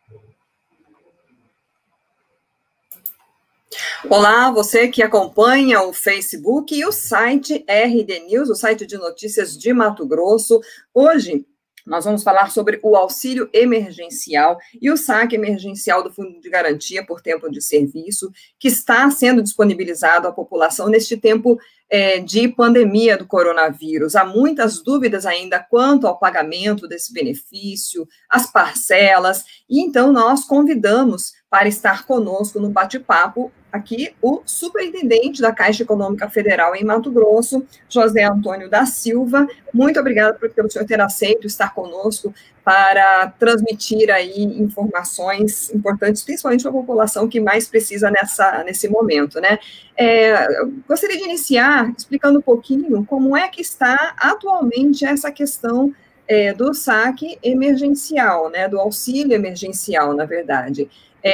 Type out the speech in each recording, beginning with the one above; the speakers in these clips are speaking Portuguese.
Olá, você que acompanha o Facebook e o site RD News, o site de notícias de Mato Grosso. Hoje nós vamos falar sobre o auxílio emergencial e o saque emergencial do Fundo de Garantia por Tempo de Serviço, que está sendo disponibilizado à população neste tempo de pandemia do coronavírus. Há muitas dúvidas ainda quanto ao pagamento desse benefício, as parcelas, e então nós convidamos para estar conosco no bate-papo aqui o superintendente da Caixa Econômica Federal em Mato Grosso, José Antônio da Silva. Muito obrigada pelo senhor ter aceito estar conosco para transmitir aí informações importantes, principalmente para a população que mais precisa nesse momento, né? Eu gostaria de iniciar explicando um pouquinho como é que está atualmente essa questão do saque emergencial, né? Do auxílio emergencial, na verdade.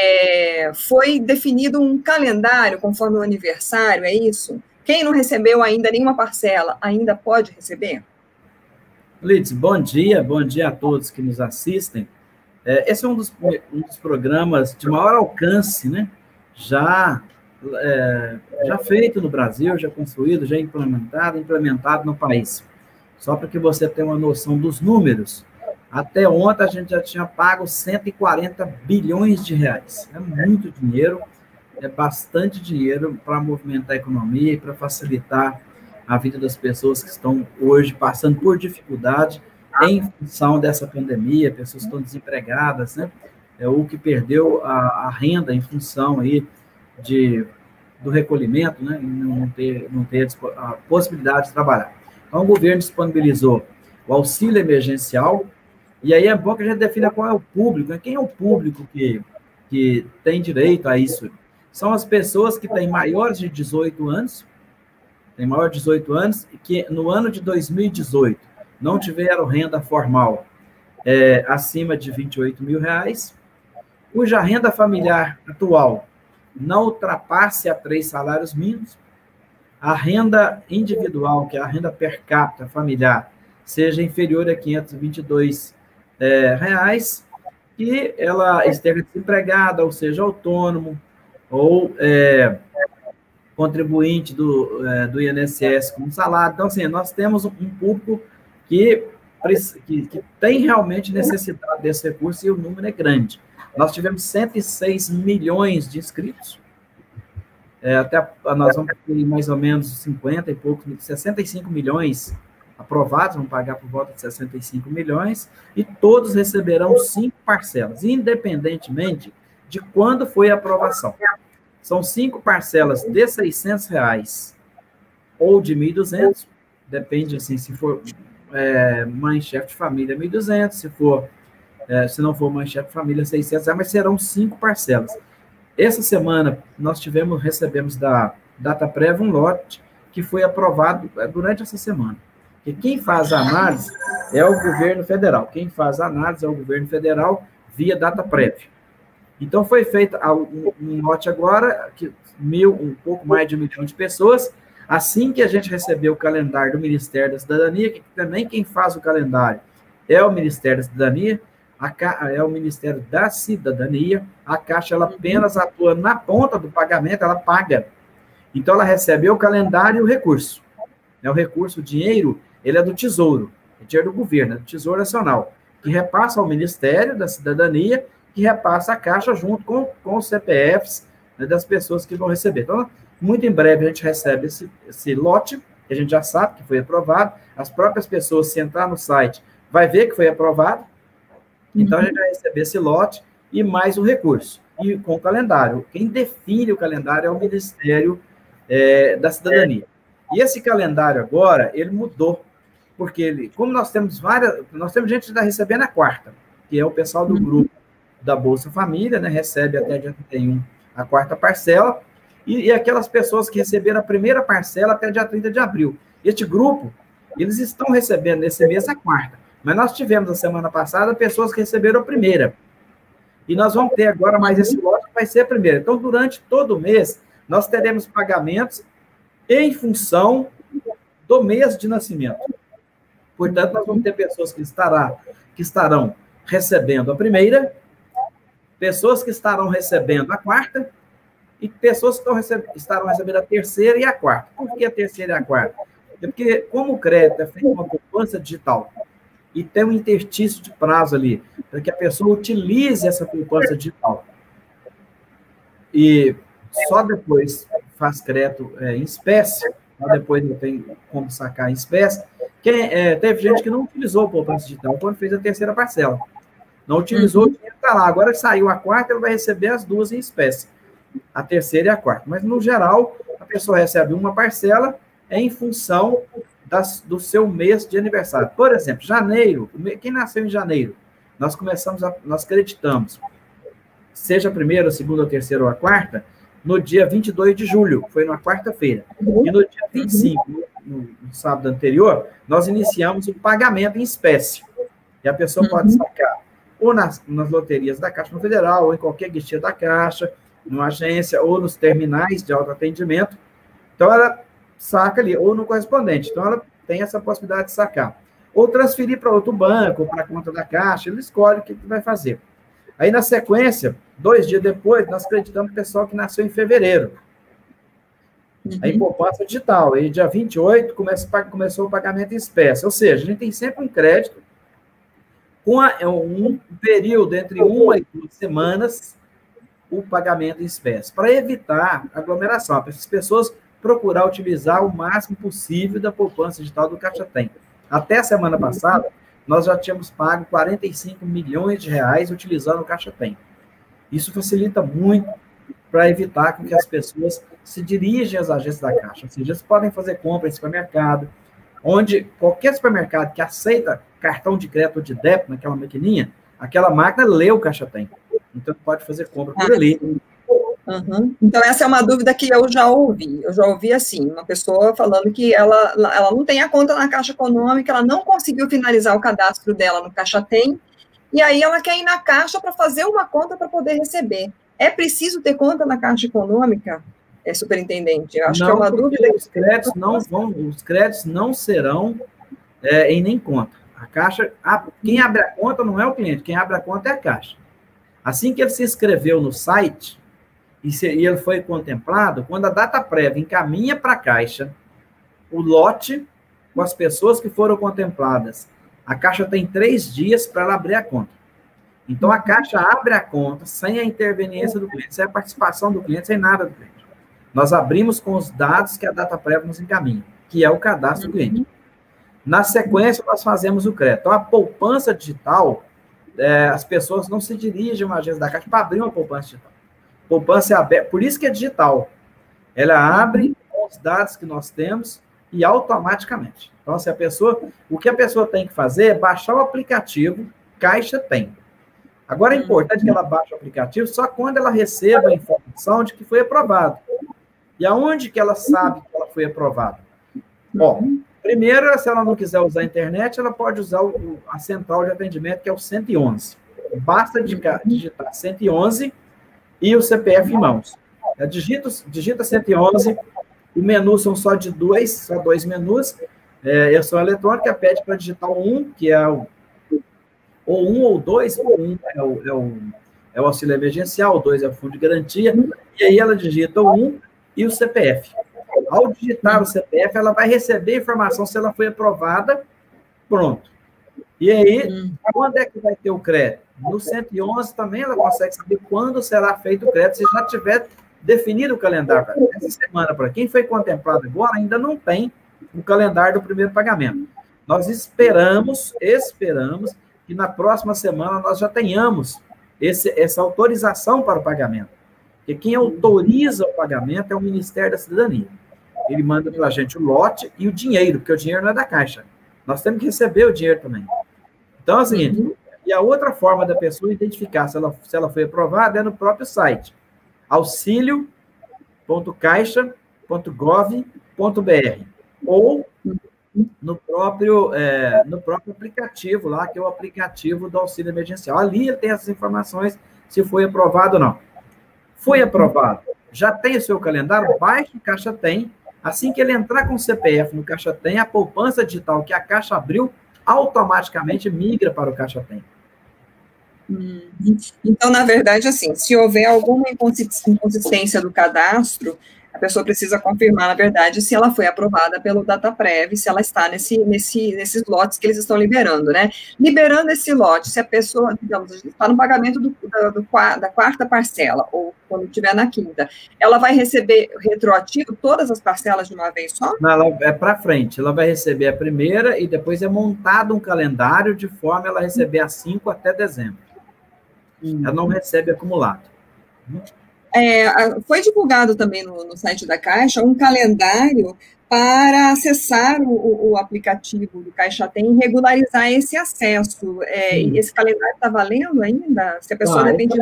Foi definido um calendário conforme o aniversário, é isso? Quem não recebeu ainda nenhuma parcela, ainda pode receber? Lides, bom dia a todos que nos assistem. Esse é um dos programas de maior alcance, né? Já feito no Brasil, já construído, já implementado no país. Só para que você tenha uma noção dos números, até ontem a gente já tinha pago 140 bilhões de reais. É muito dinheiro, é bastante dinheiro para movimentar a economia e para facilitar a vida das pessoas que estão hoje passando por dificuldade em função dessa pandemia, pessoas que estão desempregadas, né? Ou que perdeu a renda em função aí do recolhimento, né? E não ter a possibilidade de trabalhar. Então, o governo disponibilizou o auxílio emergencial. E aí é bom que a gente defina qual é o público, né? Quem é o público que tem direito a isso? São as pessoas que têm maiores de 18 anos, e que no ano de 2018 não tiveram renda formal acima de R$28 mil, cuja renda familiar atual não ultrapasse a 3 salários mínimos, a renda individual, que é a renda per capita familiar, seja inferior a R$522, que ela esteja desempregada, ou seja, autônomo, ou contribuinte do INSS com salário. Então, assim, nós temos um público que tem realmente necessidade desse recurso e o número é grande. Nós tivemos 106 milhões de inscritos, nós vamos ter mais ou menos 50 e poucos, 65 milhões aprovados, vão pagar por volta de 65 milhões, e todos receberão 5 parcelas, independentemente de quando foi a aprovação. São 5 parcelas de R$600 ou de 1.200, depende, assim, se for mãe, chefe de família, 1.200, se não for mãe, chefe de família, R$600, mas serão 5 parcelas. Essa semana, nós recebemos da Dataprev um lote que foi aprovado durante essa semana. Porque quem faz a análise é o governo federal. Via Dataprev. Então, foi feito um lote agora, um pouco mais de 1 milhão de pessoas. Assim que a gente recebeu o calendário do Ministério da Cidadania, que também quem faz o calendário é o Ministério da Cidadania, é o Ministério da Cidadania. A Caixa, ela apenas atua na ponta do pagamento, ela paga. Então, ela recebe o calendário e o recurso. O recurso, o dinheiro, ele é do Tesouro, é dinheiro do governo, é do Tesouro Nacional, que repassa ao Ministério da Cidadania, que repassa a Caixa junto com os CPFs, né, das pessoas que vão receber. Então, muito em breve a gente recebe esse lote, que a gente já sabe que foi aprovado, as próprias pessoas, se entrar no site, vai ver que foi aprovado, então a gente vai receber esse lote e mais o recurso, e com o calendário. Quem define o calendário é o Ministério da Cidadania. E esse calendário agora, ele mudou, porque como nós temos gente que está recebendo a quarta, que é o pessoal do grupo da Bolsa Família, né, recebe até dia 31 a quarta parcela, e aquelas pessoas que receberam a primeira parcela até dia 30 de abril. Este grupo, eles estão recebendo nesse mês a quarta, mas nós tivemos, a semana passada, pessoas que receberam a primeira. E nós vamos ter agora mais esse lote que vai ser a primeira. Então, durante todo o mês, nós teremos pagamentos em função do mês de nascimento. Portanto, nós vamos ter pessoas que estarão recebendo a primeira pessoas que estarão recebendo a quarta e pessoas que estarão recebendo a terceira e a quarta. Por que a terceira e a quarta? É porque, como o crédito é feito uma poupança digital e tem um interstício de prazo ali, para que a pessoa utilize essa poupança digital e só depois faz crédito em espécie, só depois não tem como sacar em espécie, teve gente que não utilizou a poupança digital quando fez a terceira parcela. Não utilizou, o dinheiro está lá. Agora saiu a quarta, ele vai receber as duas em espécie. A terceira e a quarta. Mas, no geral, a pessoa recebe uma parcela em função do seu mês de aniversário. Por exemplo, janeiro, quem nasceu em janeiro, nós creditamos, seja a primeira, a segunda, a terceira ou a quarta, no dia 22 de julho, foi numa quarta-feira. E no dia 25, no sábado anterior, nós iniciamos o pagamento em espécie. E a pessoa pode sacar ou nas loterias da Caixa Federal, ou em qualquer guichê da Caixa, numa agência, ou nos terminais de autoatendimento. Então, ela saca ali, ou no correspondente. Então, ela tem essa possibilidade de sacar. Ou transferir para outro banco, ou para a conta da Caixa, ele escolhe o que vai fazer. Aí, na sequência, 2 dias depois, nós acreditamos o pessoal que nasceu em fevereiro. Aí, poupança digital. Aí, dia 28, começou o pagamento em espécie. Ou seja, a gente tem sempre um crédito com um período entre 1 e 2 semanas, o pagamento em espécie, para evitar aglomeração, para as pessoas procurar utilizar o máximo possível da poupança digital do Caixa Tem. Até a semana passada, nós já tínhamos pago 45 milhões de reais utilizando o Caixa Tem. Isso facilita muito para evitar que as pessoas se dirigem às agências da Caixa. Ou seja, eles podem fazer compra em supermercado, onde qualquer supermercado que aceita cartão de crédito ou de débito naquela maquininha, aquela máquina lê o Caixa Tem. Então, pode fazer compra por ali. Então, essa é uma dúvida que eu já ouvi. Eu já ouvi, assim, uma pessoa falando que ela não tem a conta na Caixa Econômica, ela não conseguiu finalizar o cadastro dela no Caixa Tem, e aí ela quer ir na Caixa para fazer uma conta para poder receber. É preciso ter conta na Caixa Econômica, superintendente? Eu acho que é uma dúvida. Os créditos não serão em nem conta. A Caixa, quem abre a conta não é o cliente, quem abre a conta é a Caixa. Assim que ele se inscreveu no site e ele foi contemplado, quando a data prévia encaminha para a Caixa o lote com as pessoas que foram contempladas, a Caixa tem 3 dias para ela abrir a conta. Então, a Caixa abre a conta sem a interveniência do cliente, sem a participação do cliente, sem nada do cliente. Nós abrimos com os dados que a data prévia nos encaminha, que é o cadastro do cliente. Na sequência, nós fazemos o crédito. Então, a poupança digital, as pessoas não se dirigem a uma agência da Caixa para abrir uma poupança digital. Poupança é aberta, por isso que é digital. Ela abre com os dados que nós temos e automaticamente. Então, se o que a pessoa tem que fazer é baixar o aplicativo Caixa Tem. Agora, é importante que ela baixe o aplicativo só quando ela receba a informação de que foi aprovado. E aonde que ela sabe que ela foi aprovada? Bom, primeiro, se ela não quiser usar a internet, ela pode usar a central de atendimento, que é o 111. Basta digitar 111 e o CPF em mãos. Digita 111, o menu são só 2 menus, são eletrônica, pede para digitar o 1, que é ou 1 ou 2, o 1 é o auxílio emergencial, o 2 é o fundo de garantia, e aí ela digita o 1 e o CPF. Ao digitar o CPF, ela vai receber a informação se ela foi aprovada, pronto. E aí, quando é que vai ter o crédito? No 111 também ela consegue saber quando será feito o crédito, se já tiver definido o calendário. Essa semana, para quem foi contemplado agora, ainda não tem o calendário do primeiro pagamento. Nós esperamos que na próxima semana nós já tenhamos essa autorização para o pagamento. Porque quem autoriza o pagamento é o Ministério da Cidadania. Ele manda para a gente o lote e o dinheiro, porque o dinheiro não é da Caixa. Nós temos que receber o dinheiro também. Então, é o seguinte, e a outra forma da pessoa identificar se ela foi aprovada é no próprio site, auxilio.caixa.gov.br, ou no próprio aplicativo lá, que é o aplicativo do auxílio emergencial. Ali ele tem essas informações, se foi aprovado ou não. Foi aprovado. Já tem o seu calendário? Baixe o Caixa Tem. Assim que ele entrar com o CPF no Caixa Tem, a poupança digital que a Caixa abriu, automaticamente migra para o Caixa Tem. Então, na verdade, assim, se houver alguma inconsistência do cadastro, a pessoa precisa confirmar, na verdade, se ela foi aprovada pelo Dataprev, se ela está nesses lotes que eles estão liberando, né? Liberando esse lote, se a pessoa, digamos, está no pagamento da quarta parcela, ou quando estiver na quinta, ela vai receber retroativo todas as parcelas de uma vez só? Não, ela é para frente, ela vai receber a primeira e depois é montado um calendário de forma a ela receber as 5 até dezembro. Ela não recebe acumulado. Foi divulgado também no site da Caixa um calendário para acessar o aplicativo do Caixa Tem e regularizar esse acesso. Esse calendário está valendo ainda? Se a pessoa depende...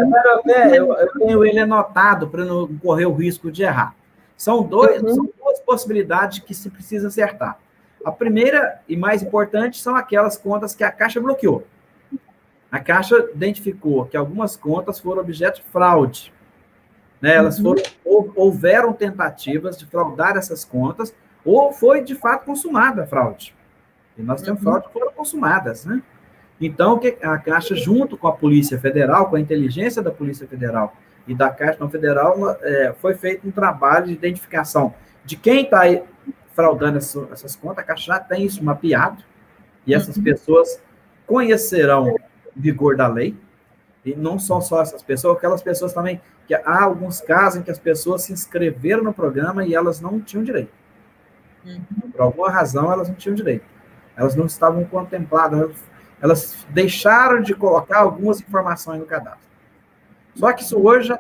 Eu tenho ele anotado para não correr o risco de errar. São duas possibilidades que se precisa acertar. A primeira e mais importante são aquelas contas que a Caixa bloqueou. A Caixa identificou que algumas contas foram objeto de fraude. Né? Elas houveram tentativas de fraudar essas contas, ou foi, de fato, consumada a fraude. E nós temos fraude que foram consumadas. Né? Então, a Caixa, junto com a Polícia Federal, com a inteligência da Polícia Federal e da Caixa Federal, foi feito um trabalho de identificação de quem está fraudando essas contas. A Caixa já tem isso mapeado, e essas pessoas conhecerão o vigor da lei. E não são só essas pessoas, aquelas pessoas também, que há alguns casos em que as pessoas se inscreveram no programa e elas não tinham direito. Por alguma razão, elas não tinham direito. Elas não estavam contempladas, elas deixaram de colocar algumas informações no cadastro. Só que isso hoje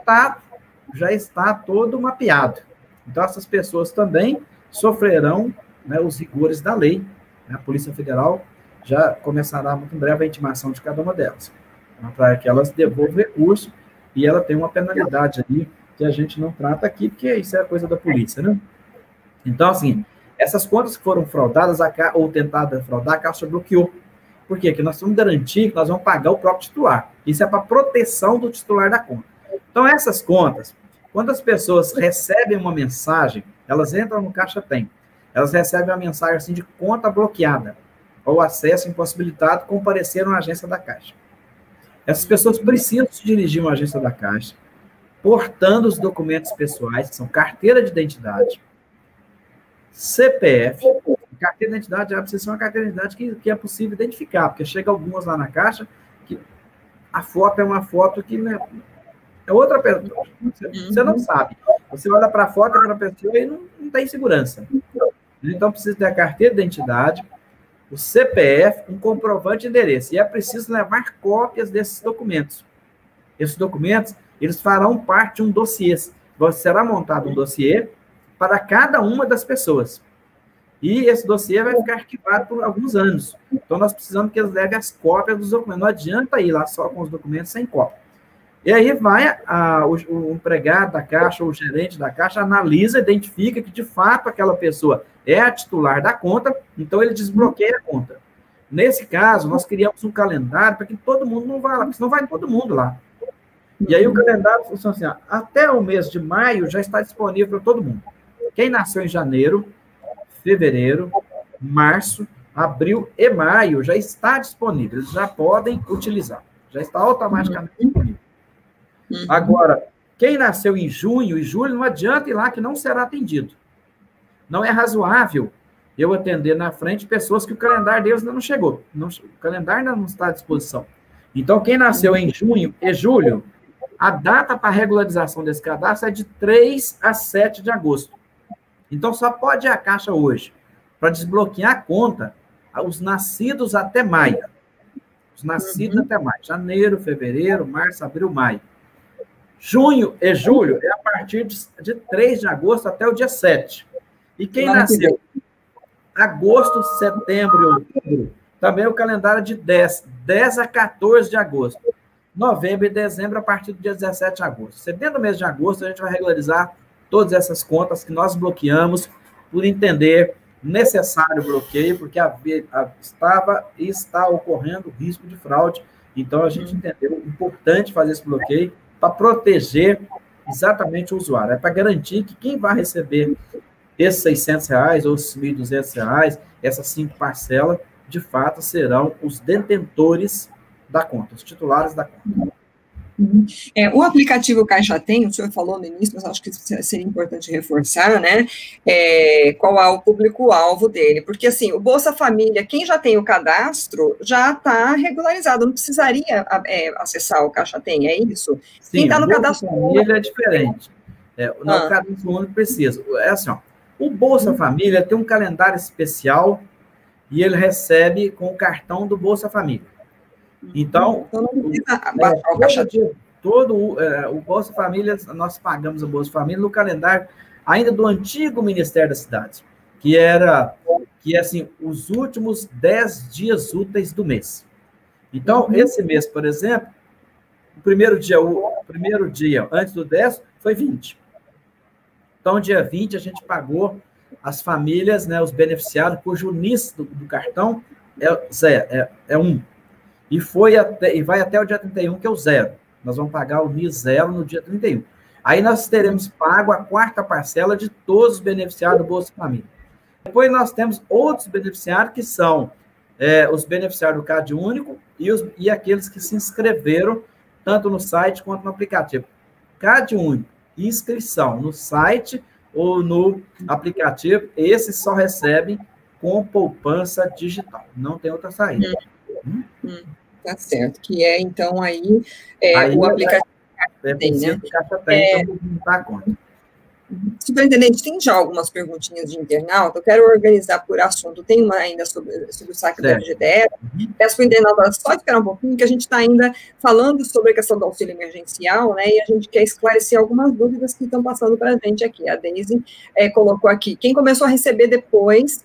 já está todo mapeado. Então, essas pessoas também sofrerão, né, os rigores da lei. A Polícia Federal já começará muito em breve a intimação de cada uma delas, para que elas devolvam recurso, e ela tem uma penalidade ali que a gente não trata aqui, porque isso é coisa da polícia, né? Então, assim, essas contas que foram fraudadas ou tentadas fraudar, a Caixa bloqueou. Por quê? Porque nós vamos garantir que nós vamos pagar o próprio titular. Isso é para proteção do titular da conta. Então, essas contas, quando as pessoas recebem uma mensagem, elas entram no Caixa Tem, elas recebem uma mensagem assim de conta bloqueada, ou acesso impossibilitado, compareceram à agência da Caixa. Essas pessoas precisam se dirigir a uma agência da Caixa, portando os documentos pessoais, que são carteira de identidade, CPF. Carteira de identidade precisa ser uma carteira de identidade que é possível identificar, porque chega algumas lá na Caixa que a foto é uma foto que, né, é outra pessoa. Você não sabe. Você olha para a foto da pessoa e não tem segurança. Então, precisa ter a carteira de identidade, o CPF, um comprovante de endereço. E é preciso levar cópias desses documentos. Esses documentos, eles farão parte de um dossiê. Será montado um dossiê para cada uma das pessoas. E esse dossiê vai ficar arquivado por alguns anos. Então, nós precisamos que eles levem as cópias dos documentos. Não adianta ir lá só com os documentos sem cópia. E aí vai o empregado da Caixa, ou o gerente da Caixa, analisa, identifica que, de fato, aquela pessoa é a titular da conta, então ele desbloqueia a conta. Nesse caso, nós criamos um calendário para que todo mundo não vá lá, porque senão vai todo mundo lá. E aí o calendário funciona assim, até o mês de maio já está disponível para todo mundo. Quem nasceu em janeiro, fevereiro, março, abril e maio já está disponível, eles já podem utilizar, já está automaticamente disponível. Agora, quem nasceu em junho e julho, não adianta ir lá que não será atendido. Não é razoável eu atender na frente pessoas que o calendário deles ainda não chegou. O calendário ainda não está à disposição. Então, quem nasceu em junho e julho, a data para regularização desse cadastro é de 3 a 7 de agosto. Então, só pode ir à Caixa hoje para desbloquear a conta os nascidos até maio. Os nascidos até maio. Janeiro, fevereiro, março, abril, maio. Junho e julho é a partir de 3 de agosto até o dia 7. E quem nasceu agosto, setembro e outubro, também o calendário de 10 a 14 de agosto. Novembro e dezembro a partir do dia 17 de agosto. Dentro do mês de agosto, a gente vai regularizar todas essas contas que nós bloqueamos por entender necessário bloqueio, porque estava e está ocorrendo risco de fraude. Então, a gente entendeu importante fazer esse bloqueio para proteger exatamente o usuário. É para garantir que quem vai receber esses R$600 ou esses R$1.200, essas 5 parcelas, de fato, serão os detentores da conta, os titulares da conta. O aplicativo Caixa Tem, o senhor falou no início, mas acho que seria importante reforçar, né? Qual é o público-alvo dele? Porque, assim, o Bolsa Família, quem já tem o cadastro, já está regularizado, não precisaria acessar o Caixa Tem, é isso? Sim, quem está no cadastro... O Bolsa Família é diferente. Não, o cadastro único precisa. É assim, ó, o Bolsa Família tem um calendário especial e ele recebe com o cartão do Bolsa Família. Então, o Bolsa Família, nós pagamos o Bolsa Família no calendário ainda do antigo Ministério das Cidades, que assim, os últimos 10 dias úteis do mês. Então, esse mês, por exemplo, o primeiro dia antes do 10 foi 20. Então, dia 20, a gente pagou as famílias, né, os beneficiários, cujo NIS do cartão é 1. E vai até o dia 31, que é o 0. Nós vamos pagar o NIS 0 no dia 31. Aí nós teremos pago a 4ª parcela de todos os beneficiários do Bolsa Família. Depois nós temos outros beneficiários, que são os beneficiários do Cade Único e aqueles que se inscreveram tanto no site quanto no aplicativo. Cade Único, inscrição no site ou no aplicativo, esses só recebem com poupança digital. Não tem outra saída. Tá certo, que então aí o aplicativo tem, né? Caixa Tem, então não dá conta. Superintendente, tem já algumas perguntinhas de internauta, eu quero organizar por assunto, tem uma ainda sobre o saque do FGTS, peço para o internauta só esperar um pouquinho, que a gente está ainda falando sobre a questão do auxílio emergencial, né, e a gente quer esclarecer algumas dúvidas que estão passando para a gente aqui. A Deise colocou aqui, quem começou a receber depois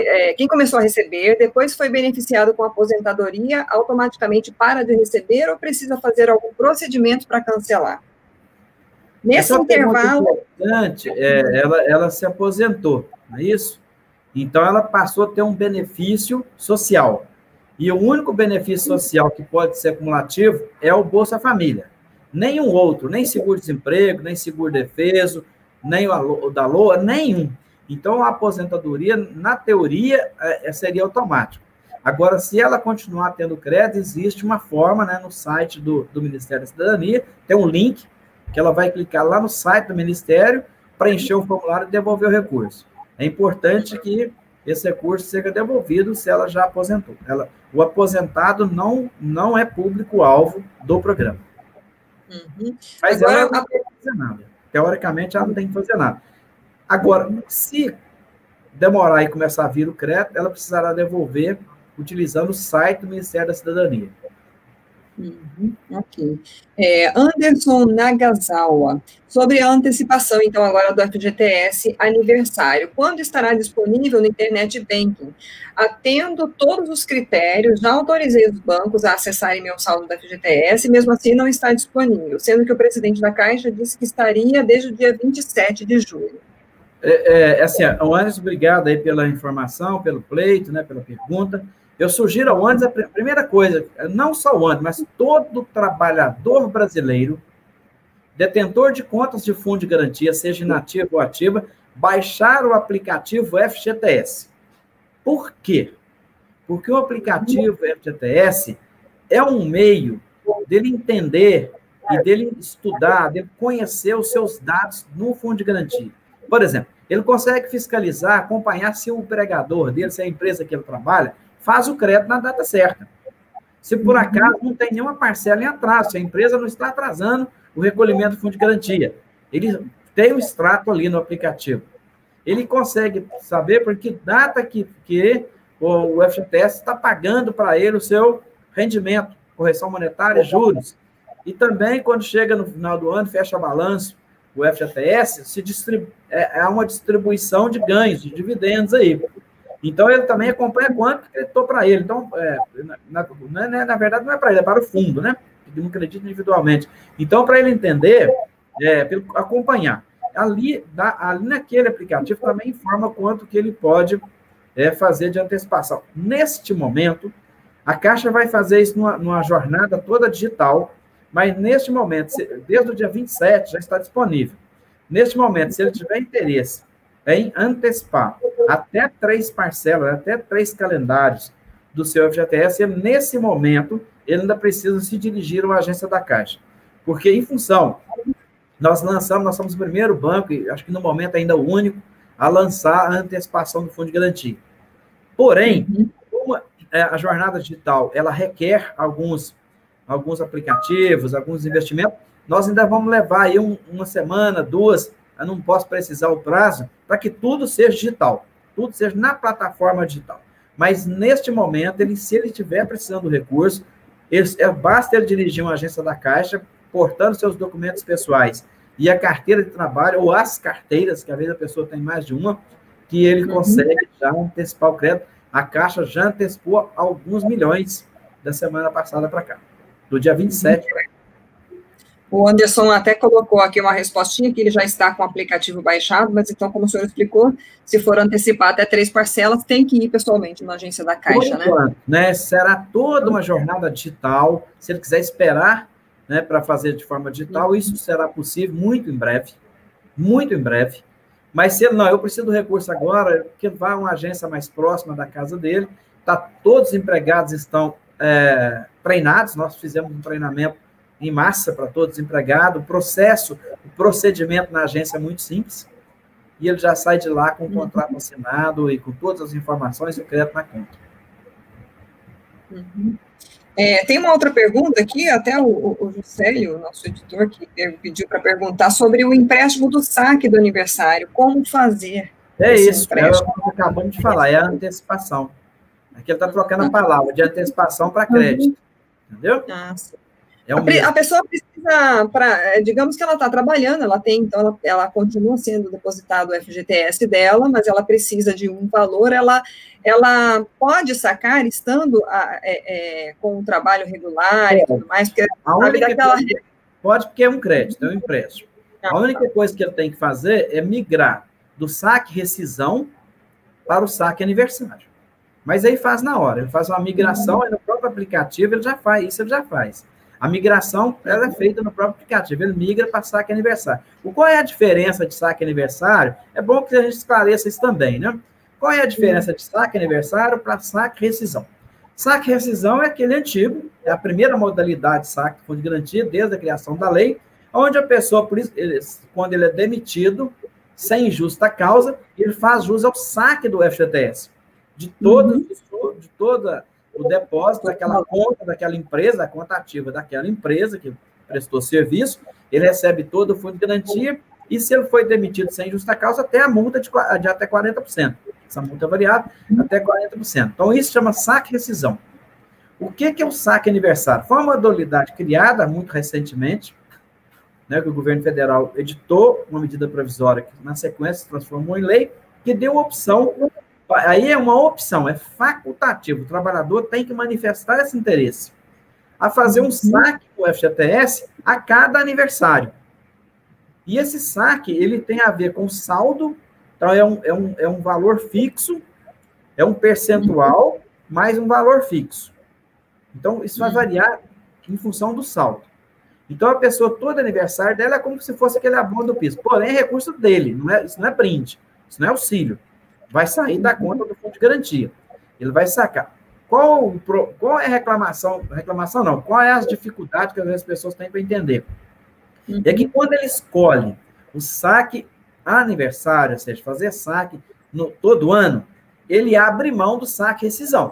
foi beneficiado com aposentadoria, automaticamente para de receber ou precisa fazer algum procedimento para cancelar? Nesse intervalo... Ela se aposentou, não é isso? Então, ela passou a ter um benefício social. E o único benefício social que pode ser acumulativo é o Bolsa Família. Nenhum outro, nem seguro-desemprego, nem seguro-defeso, nem o da LOA, nenhum. Então, a aposentadoria, na teoria, seria automático. Agora, se ela continuar tendo crédito, existe uma forma, né, no site do Ministério da Cidadania, tem um link, que ela vai clicar lá no site do Ministério, preencher o formulário e devolver o recurso. É importante que esse recurso seja devolvido se ela já aposentou. O aposentado não é público-alvo do programa. Mas agora, ela não tem que fazer nada. Teoricamente, ela não tem que fazer nada. Agora, se demorar e começar a vir o crédito, ela precisará devolver utilizando o site do Ministério da Cidadania. Ok. Anderson Nagasawa, sobre a antecipação, então, agora do FGTS aniversário, quando estará disponível no Internet Banking? Atendo todos os critérios, já autorizei os bancos a acessarem meu saldo do FGTS, mesmo assim não está disponível, sendo que o presidente da Caixa disse que estaria desde o dia 27 de julho. Assim, o Anderson, obrigado aí pela informação, pelo pleito, né, pela pergunta. Eu sugiro ao Anderson, a primeira coisa, não só o Anderson, mas todo trabalhador brasileiro, detentor de contas de fundo de garantia, seja inativa ou ativa, baixar o aplicativo FGTS. Por quê? Porque o aplicativo FGTS é um meio dele entender e dele estudar, dele conhecer os seus dados no fundo de garantia. Por exemplo, ele consegue fiscalizar, acompanhar se o empregador dele, se a empresa que ele trabalha, faz o crédito na data certa. Se por acaso não tem nenhuma parcela em atraso, se a empresa não está atrasando o recolhimento do fundo de garantia, ele tem um extrato ali no aplicativo. Ele consegue saber por que data que o FGTS está pagando para ele o seu rendimento, correção monetária, juros. E também, quando chega no final do ano, fecha balanço, o FGTS é uma distribuição de ganhos, de dividendos aí. Então, ele também acompanha quanto creditou para ele. Então, na verdade, não é para ele, é para o fundo, né? Ele não acredita individualmente. Então, para ele entender, acompanhar. Ali naquele aplicativo também informa quanto que ele pode fazer de antecipação. Neste momento, a Caixa vai fazer isso numa jornada toda digital, mas neste momento, desde o dia 27, já está disponível. Neste momento, se ele tiver interesse em antecipar até 3 parcelas, até 3 calendários do seu FGTS, nesse momento, ele ainda precisa se dirigir a uma agência da Caixa. Porque, em função, nós somos o primeiro banco, e acho que no momento ainda o único, a lançar a antecipação do fundo de garantia. Porém, como a jornada digital, ela requer alguns aplicativos, alguns investimentos, nós ainda vamos levar aí uma semana, duas, eu não posso precisar o prazo, para que tudo seja digital, tudo seja na plataforma digital. Mas, neste momento, se ele estiver precisando do recurso, basta ele dirigir uma agência da Caixa, portando seus documentos pessoais e a carteira de trabalho, ou as carteiras, que às vezes a pessoa tem mais de uma, que ele consegue já antecipar o crédito. A Caixa já antecipou alguns milhões da semana passada para cá, do dia 27 para cá. O Anderson até colocou aqui uma respostinha, que ele já está com o aplicativo baixado, mas então, como o senhor explicou, se for antecipar até 3 parcelas, tem que ir pessoalmente na agência da Caixa, né? Será toda uma jornada digital. Se ele quiser esperar, né, para fazer de forma digital, isso será possível muito em breve. Muito em breve. Mas se ele não, eu preciso do recurso agora, que vá a uma agência mais próxima da casa dele, todos os empregados estão treinados, nós fizemos um treinamento em massa para todos os empregados, o procedimento na agência é muito simples, e ele já sai de lá com o contrato assinado e com todas as informações e o crédito na conta. Tem uma outra pergunta aqui, até o Juscelio, nosso editor, que pediu para perguntar sobre o empréstimo do saque do aniversário, como fazer isso, empréstimo? É o que acabamos de falar, é a antecipação. Aqui ele está trocando a palavra de antecipação para crédito, entendeu? Sim. A pessoa precisa, digamos que ela está trabalhando, então ela continua sendo depositado o FGTS dela, mas ela precisa de um valor, ela pode sacar estando com um trabalho regular e tudo mais, porque pode, porque é um crédito, é um empréstimo. A única coisa que ele tem que fazer é migrar do saque rescisão para o saque aniversário. Mas aí faz na hora, ele faz uma migração, aí no próprio aplicativo ele já faz. A migração, ela é feita no próprio aplicativo, ele migra para saque aniversário. Qual é a diferença de saque aniversário? É bom que a gente esclareça isso também, né? Qual é a diferença de saque aniversário para saque rescisão? Saque rescisão é aquele antigo, é a primeira modalidade de saque de fundo de garantia, desde a criação da lei, onde a pessoa, quando ele é demitido, sem justa causa, ele faz jus ao saque do FGTS, de todo o depósito daquela conta daquela empresa, a conta ativa daquela empresa que prestou serviço, ele recebe todo o fundo de garantia, e se ele foi demitido sem justa causa, até a multa de até 40%. Essa multa é variável, até 40%. Então, isso chama saque rescisão. O que é o saque aniversário? Foi uma modalidade criada muito recentemente, né, que o governo federal editou uma medida provisória que, na sequência, se transformou em lei, que deu opção. Aí é uma opção, é facultativo. O trabalhador tem que manifestar esse interesse a fazer um saque do FGTS a cada aniversário. E esse saque, ele tem a ver com saldo, então é um valor fixo, é um percentual, mais um valor fixo. Então, isso vai variar em função do saldo. Então, a pessoa, todo aniversário dela é como se fosse aquele abono do piso. Porém, é recurso dele, isso não é brinde, isso não é auxílio. Vai sair da conta do fundo de garantia. Ele vai sacar. Qual é a reclamação? Reclamação não. Qual é as dificuldades que as pessoas têm para entender? É que quando ele escolhe o saque aniversário, ou seja, fazer saque todo ano, ele abre mão do saque rescisão.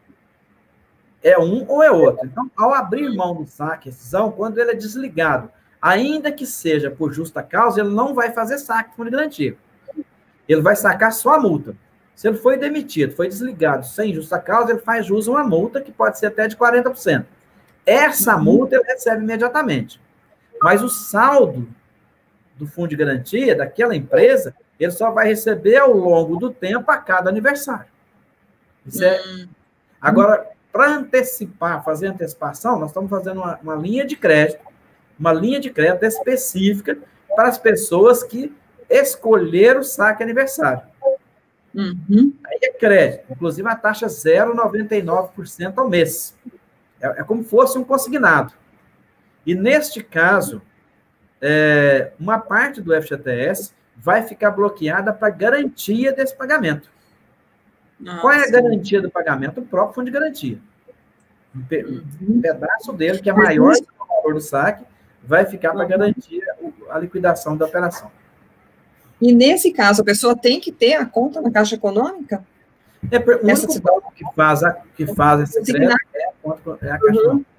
É um ou é outro. Então, ao abrir mão do saque rescisão, quando ele é desligado, ainda que seja por justa causa, ele não vai fazer saque de fundo de garantia. Ele vai sacar só a multa. Se ele foi demitido, foi desligado sem justa causa, ele faz jus a uma multa que pode ser até de 40%. Essa multa ele recebe imediatamente. Mas o saldo do fundo de garantia daquela empresa, ele só vai receber ao longo do tempo a cada aniversário. Isso Agora, para antecipar, fazer antecipação, nós estamos fazendo uma linha de crédito específica para as pessoas que escolheram o saque aniversário. Aí é crédito, inclusive a taxa 0,99% ao mês. É como se fosse um consignado. E neste caso, uma parte do FGTS vai ficar bloqueada para garantia desse pagamento. Qual é a garantia do pagamento? O próprio fundo de garantia. Um pedaço dele, que é maior do que o valor do saque, vai ficar para garantir a liquidação da operação. E nesse caso, a pessoa tem que ter a conta na Caixa Econômica? O único banco que faz esse crédito é a Caixa Econômica.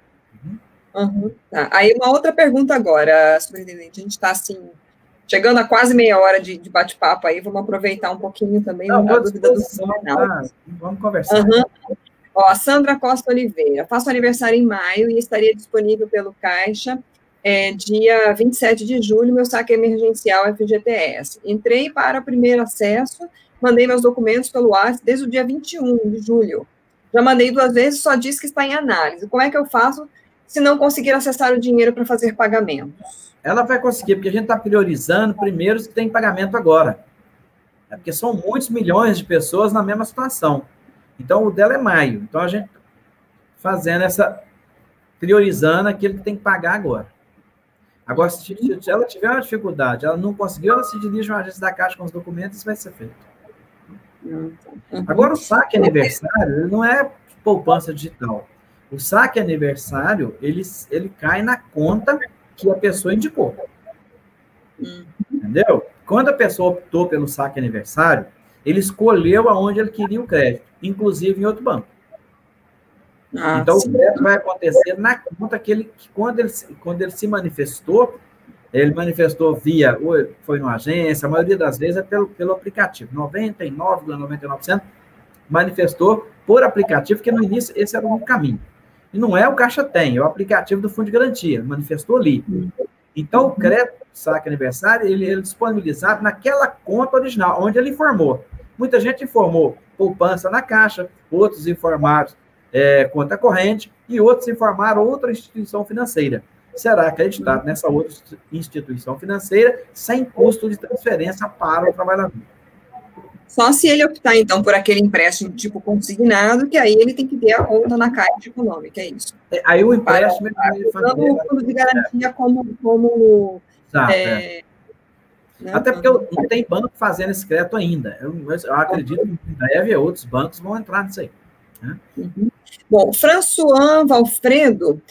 Tá. Aí uma outra pergunta agora, superintendente, a gente está assim, chegando a quase meia hora de bate-papo aí, vamos aproveitar um pouquinho também a dúvida do final. Vamos conversar. Ó, a Sandra Costa Oliveira, faço aniversário em maio e estaria disponível pelo Caixa dia 27 de julho, meu saque emergencial FGTS. Entrei para o primeiro acesso, mandei meus documentos pelo WhatsApp desde o dia 21 de julho. Já mandei 2 vezes, só diz que está em análise. Como é que eu faço se não conseguir acessar o dinheiro para fazer pagamentos? Ela vai conseguir, porque a gente está priorizando primeiro os que tem pagamento agora. Porque são muitos milhões de pessoas na mesma situação. Então, o dela é maio. Então, a gente fazendo priorizando aquele que tem que pagar agora. Agora, se ela tiver uma dificuldade, ela não conseguiu, ela se dirige a uma agência da Caixa com os documentos, isso vai ser feito. Agora, o saque aniversário, ele não é poupança digital. O saque aniversário, ele cai na conta que a pessoa indicou. Entendeu? Quando a pessoa optou pelo saque aniversário, ele escolheu aonde ele queria o crédito, inclusive em outro banco. Então, sim. O crédito vai acontecer na conta que quando ele se manifestou, ele manifestou foi numa agência, a maioria das vezes é pelo aplicativo. 99,99% manifestou por aplicativo, porque no início esse era o único caminho. E não é o Caixa Tem, é o aplicativo do Fundo de Garantia, manifestou ali. Então, o crédito saque aniversário, ele é disponibilizado naquela conta original, onde ele informou. Muita gente informou poupança na Caixa, outros informaram conta corrente, e outros informaram outra instituição financeira. Será acreditado nessa outra instituição financeira sem custo de transferência para o trabalhador. Só se ele optar, então, por aquele empréstimo tipo consignado, que aí ele tem que ter a conta na Caixa Econômica, é isso. Aí o empréstimo... Usando o fundo de garantia como né? Até porque não tem banco fazendo esse crédito ainda. Eu acredito que em breve outros bancos vão entrar nisso aí. Né? Bom, François Valfredo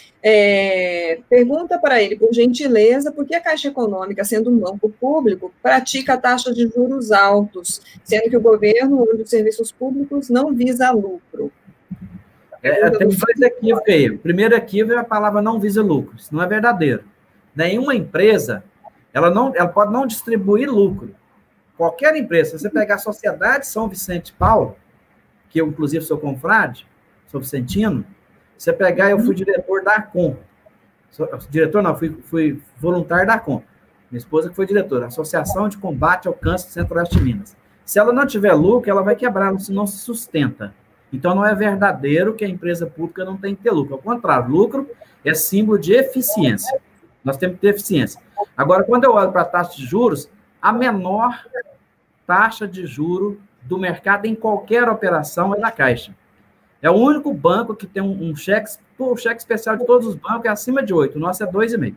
pergunta para ele, por gentileza, por que a Caixa Econômica, sendo um banco público, pratica taxas de juros altos, sendo que o governo, onde os serviços públicos, não visa lucro? Tem 2 equívocos aí. O primeiro equívoco é a palavra não visa lucro. Isso não é verdadeiro. Nenhuma empresa, ela pode não distribuir lucro. Qualquer empresa, se você pegar a Sociedade São Vicente Paulo, que eu, inclusive, sou confrade, sou vicentino, você pegar, eu fui diretor da ACOM. Diretor não, fui voluntário da ACOM. Minha esposa que foi diretora, Associação de Combate ao Câncer do Centro-Oeste de Minas. Se ela não tiver lucro, ela vai quebrar, se não se sustenta. Então, não é verdadeiro que a empresa pública não tem que ter lucro. Ao contrário, lucro é símbolo de eficiência. Nós temos que ter eficiência. Agora, quando eu olho para a taxa de juros, a menor taxa de juros do mercado em qualquer operação é da Caixa. É o único banco que tem um cheque, o cheque especial de todos os bancos é acima de 8, o nosso é 2,5.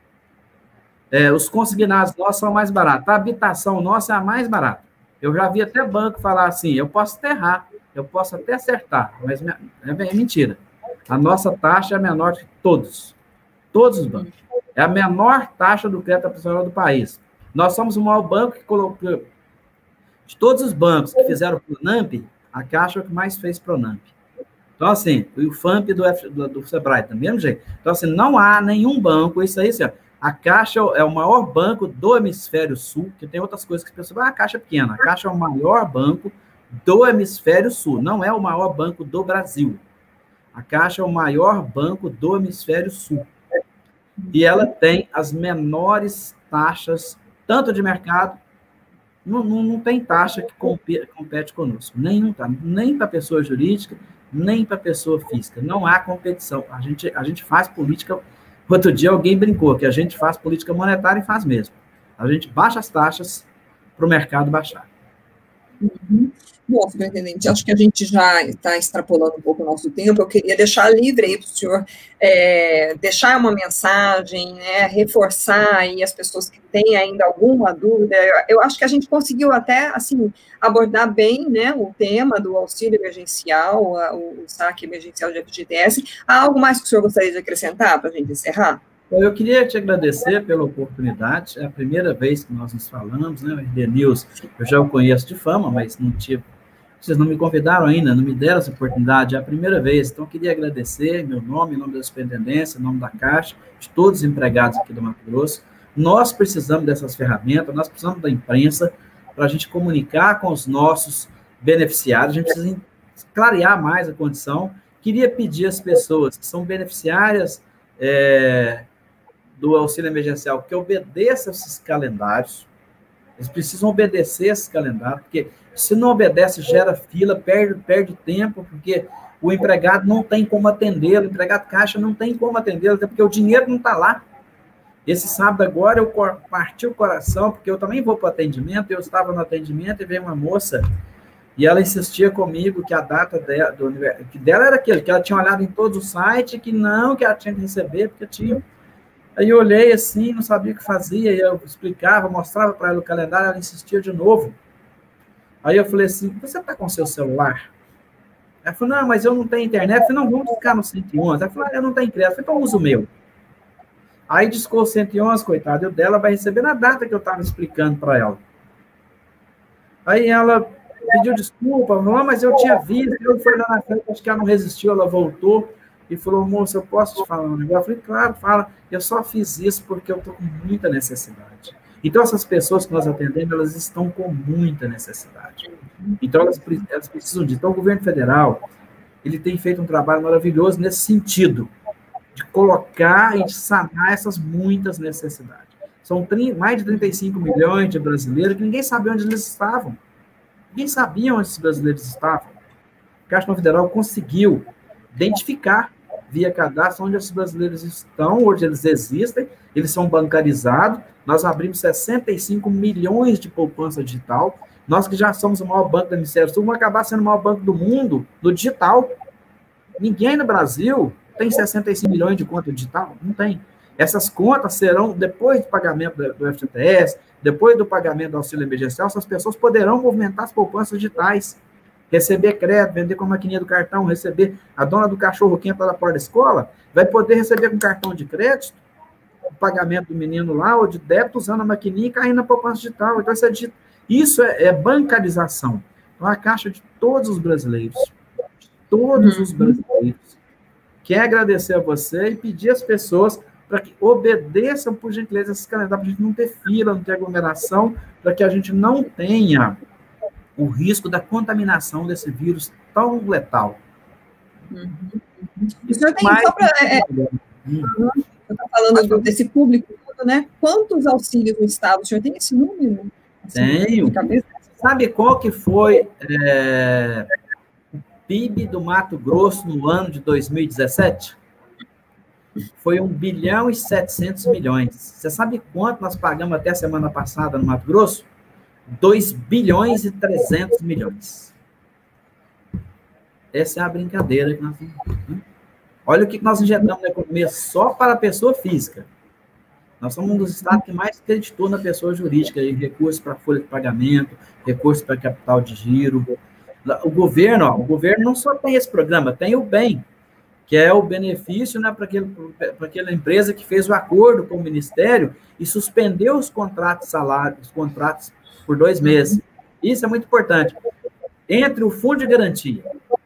Os consignados nossos são mais baratos, a habitação nossa é a mais barata. Eu já vi até banco falar assim, eu posso até errar, eu posso até acertar, mas é mentira. A nossa taxa é a menor de todos os bancos. É a menor taxa do crédito habitacional do país. Nós somos o maior banco que colocou. De todos os bancos que fizeram o Pronamp, a Caixa é o que mais fez Pronamp. Então, assim, o FAMP do Sebrae, do mesmo jeito. Então, assim, não há nenhum banco, isso aí, assim, a Caixa é o maior banco do Hemisfério Sul, que tem outras coisas que as pessoas a Caixa é pequena. A Caixa é o maior banco do Hemisfério Sul, não é o maior banco do Brasil. A Caixa é o maior banco do Hemisfério Sul. E ela tem as menores taxas, tanto de mercado, não tem taxa que compete conosco. Nem para pessoa jurídica, nem para pessoa física. Não há competição. A gente faz política... Outro dia alguém brincou que a gente faz política monetária e faz mesmo. A gente baixa as taxas para o mercado baixar. Uhum. Bom, superintendente, acho que a gente já está extrapolando um pouco o nosso tempo. Eu queria deixar livre aí para o senhor deixar uma mensagem, né, reforçar aí as pessoas que têm ainda alguma dúvida. Eu acho que a gente conseguiu até, assim, abordar bem, né, o tema do auxílio emergencial, o saque emergencial de FGTS. Há algo mais que o senhor gostaria de acrescentar para a gente encerrar? Eu queria te agradecer pela oportunidade. É a primeira vez que nós nos falamos, né? O RD News, eu já o conheço de fama, mas não tive. Vocês não me convidaram ainda, não me deram essa oportunidade, é a primeira vez. Então, eu queria agradecer em meu nome, em nome da Superintendência, em nome da Caixa, de todos os empregados aqui do Mato Grosso. Nós precisamos dessas ferramentas, nós precisamos da imprensa para a gente comunicar com os nossos beneficiários, a gente precisa clarear mais a condição. Queria pedir às pessoas que são beneficiárias do auxílio emergencial que obedeçam esses calendários. Eles precisam obedecer esses calendários, porque se não obedece, gera fila, perde tempo, porque o empregado não tem como atendê-lo, o empregado caixa não tem como atendê-lo, até porque o dinheiro não está lá. Esse sábado agora eu parti o coração, porque eu também vou para o atendimento, eu estava no atendimento e veio uma moça, e ela insistia comigo que a data dela era aquele, que ela tinha olhado em todos os sites, que ela tinha que receber, porque tinha. Aí eu olhei assim, não sabia o que fazia, e eu explicava, mostrava para ela o calendário, ela insistia de novo. Aí eu falei assim, você está com seu celular? Ela falou, não, mas eu não tenho internet. Eu falei, não, vamos ficar no 111. Ela falou, eu não tenho crédito. Eu falei, então usa o meu. Aí discou o 111, coitado, eu dela vai receber na data que eu estava explicando para ela. Aí ela pediu desculpa, falou, mas eu tinha visto, eu fui lá na frente, acho que ela não resistiu, ela voltou e falou, moça, eu posso te falar um negócio? Eu falei, claro, fala. Eu só fiz isso porque eu estou com muita necessidade. Então, essas pessoas que nós atendemos, elas estão com muita necessidade. Então, elas precisam disso. Então, o governo federal, ele tem feito um trabalho maravilhoso nesse sentido, de colocar e de sanar essas muitas necessidades. São mais de 35 milhões de brasileiros que ninguém sabia onde eles estavam. Ninguém sabia onde esses brasileiros estavam. A Caixa Federal conseguiu identificar via cadastro onde esses brasileiros estão, hoje eles existem, eles são bancarizados, nós abrimos 65 milhões de poupança digital, nós que já somos o maior banco do Ministério do Sul, vamos acabar sendo o maior banco do mundo, do digital. Ninguém no Brasil tem 65 milhões de conta digital, não tem. Essas contas serão, depois do pagamento do FGTS, depois do pagamento do auxílio emergencial, essas pessoas poderão movimentar as poupanças digitais, receber crédito, vender com a maquininha do cartão, receber a dona do cachorro que entra da porta da escola, vai poder receber com cartão de crédito o pagamento do menino lá, ou de débito, usando a maquininha e cair na poupança digital. Então, isso é bancarização. Então, a Caixa de todos os brasileiros, quer agradecer a você e pedir às pessoas para que obedeçam, por gentileza, esses calendários, para a gente não ter fila, não ter aglomeração, para que a gente não tenha o risco da contaminação desse vírus tão letal. O senhor tem só para... Eu estou falando desse público todo, né? Quantos auxílios no Estado? O senhor tem esse número? Assim, tenho. Sabe qual que foi o PIB do Mato Grosso no ano de 2017? Foi 1 bilhão e 700 milhões. Você sabe quanto nós pagamos até a semana passada no Mato Grosso? 2 bilhões e 300 milhões. Essa é a brincadeira que nós temos. Olha o que nós injetamos na economia só para a pessoa física. Nós somos um dos estados que mais acreditou na pessoa jurídica, em recursos para folha de pagamento, recursos para capital de giro. O governo não só tem esse programa, tem o BEM, que é o benefício, né, para aquela empresa que fez o acordo com o Ministério e suspendeu os contratos salários, os contratos por 2 meses. Isso é muito importante. Entre o Fundo de Garantia,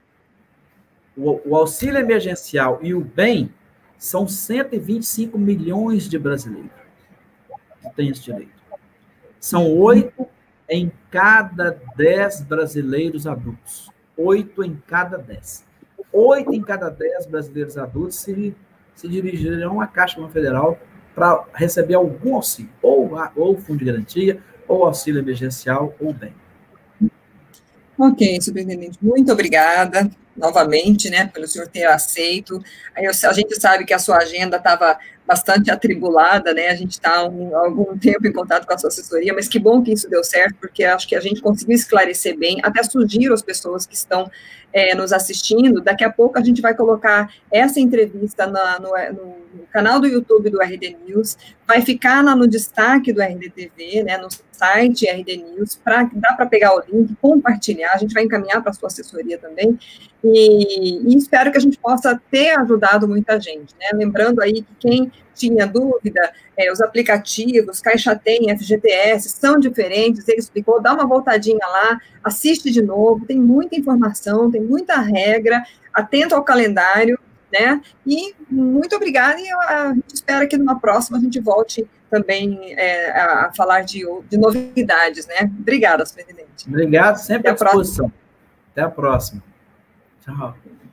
o auxílio emergencial e o BEM, são 125 milhões de brasileiros que têm esse direito. São 8 em cada 10 brasileiros adultos. 8 em cada 10. 8 em cada 10 brasileiros adultos se dirigirão à Caixa Federal para receber algum auxílio, ou Fundo de Garantia, ou auxílio emergencial, ou BEM. Ok, superintendente, muito obrigada novamente, né, pelo senhor ter aceito. A gente sabe que a sua agenda estava bastante atribulada, né? A gente está há algum tempo em contato com a sua assessoria, mas que bom que isso deu certo, porque acho que a gente conseguiu esclarecer bem, até sugiro às pessoas que estão nos assistindo. Daqui a pouco a gente vai colocar essa entrevista no canal do YouTube do RD News, vai ficar no destaque do RDTV, né, no site RD News, dá para pegar o link, compartilhar, a gente vai encaminhar para a sua assessoria também, e espero que a gente possa ter ajudado muita gente, né? Lembrando aí que quem tinha dúvida, os aplicativos, Caixa Tem, FGTS, são diferentes, ele explicou, dá uma voltadinha lá, assiste de novo, tem muita informação, tem muita regra, atento ao calendário, né? E muito obrigada, e a gente espera que numa próxima a gente volte também a falar de novidades, né? Obrigada, presidente. Obrigado, sempre à disposição. Até a próxima. Tchau.